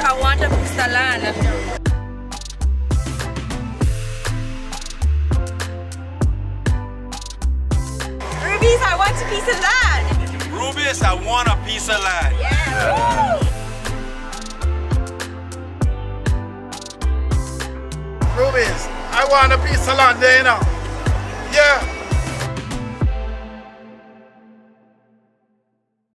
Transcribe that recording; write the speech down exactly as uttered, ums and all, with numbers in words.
I want a piece of land. Rubis, I want a piece of land. Rubis, I want a piece of land. Yeah. Rubis, I want a piece of land there, you know. Yeah.